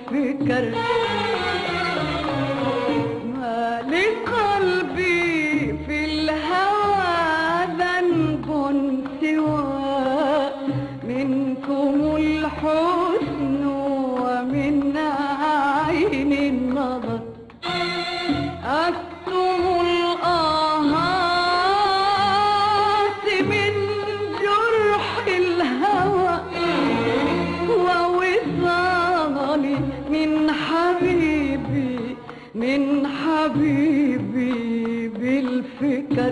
بالفكر. ما لقلبي في الهوى ذنب سوى منكم الحسن ومن عين النظر. أكتم الآهات من جرح الهوى ووصالي من حبيبي بالفكر.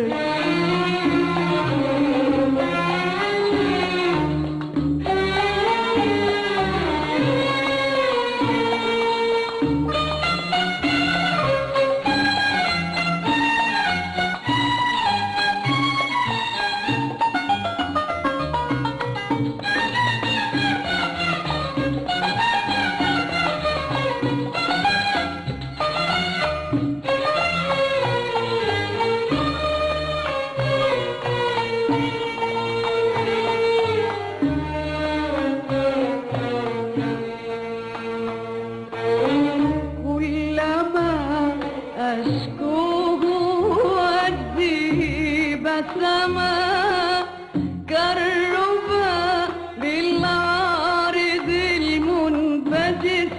أشكوه ودي بسما كالربا بالعارض المنبجس.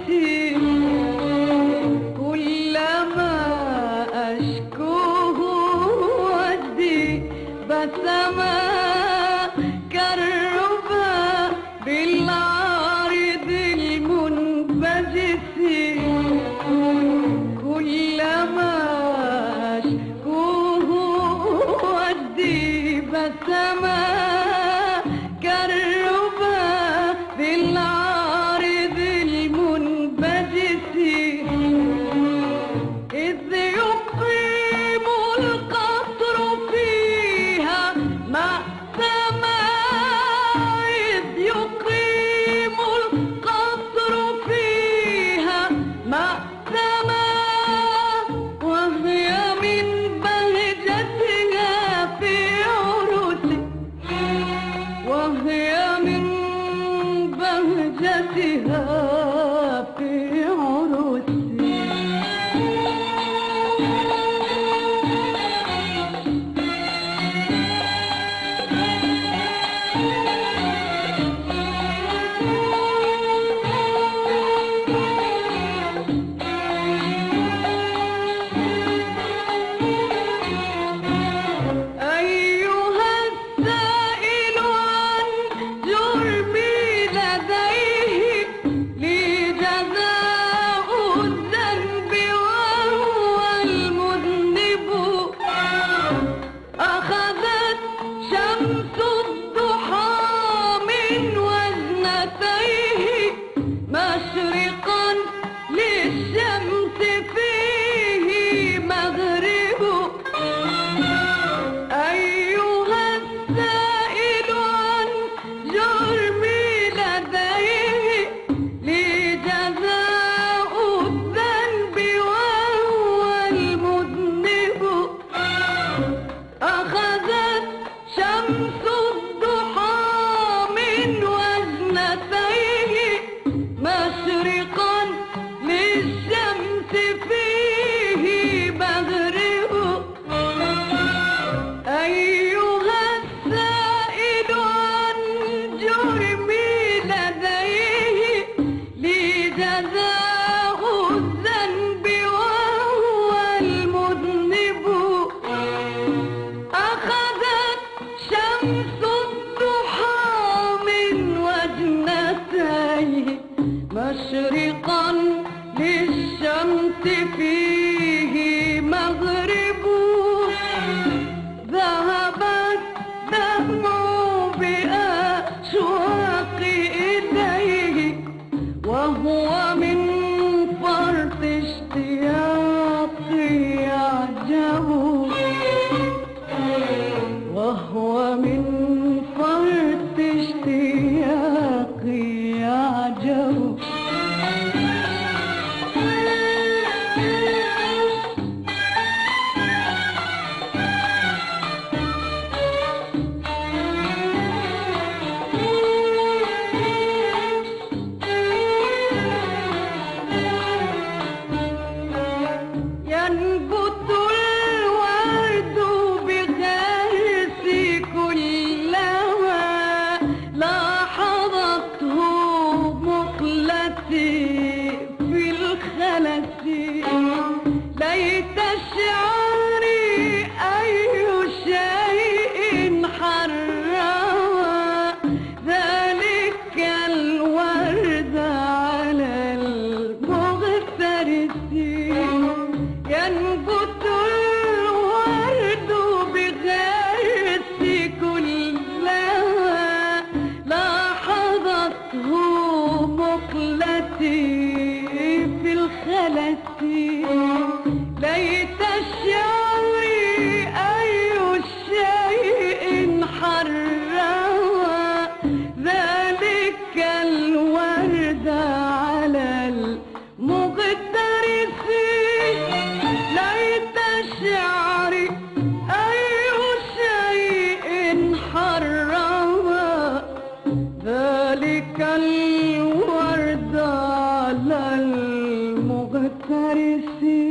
كلما أشكوه ودي بسما كالربا بالعارض المنبجس. كلما أشكوه ودي بسما كالربا بالعارض المنبجس. إذ يقيم القطر فيها مأتما. إذ يقيم القطر فيها مأتما وهي من بهجتها في عروسي. وهي من بهجتها في عروسي. مشرقا للشمس فيه مغرب. أيها السائل عن جرمي لديه لي جزاء الذنب وهو المذنب. أخذت شمس الضحى من وجنتيه مشرقا للشمس فيه مغرب. أيها السائل عن جرمي لديه لي جزاء الذنب وهو المذنب. أخذت شمس الضحى من وجنتيه مشرقا للشمس فيه مغرب. ذهبت دمع بأشواقي إليه وهو من فرط اشتياقي يعجب. وهو من فرط اشتياقي يعجب. في الخلس ليت شعري أي شيء حرم ذلك الورد على المغترس ينبت الورد بغرس كلما لاحظته مقلتي في الخلس ليت شعري أي شيء حرم ذلك الورد على المغترس ليت شعري أي شيء حرم ذلك الورد على المغترس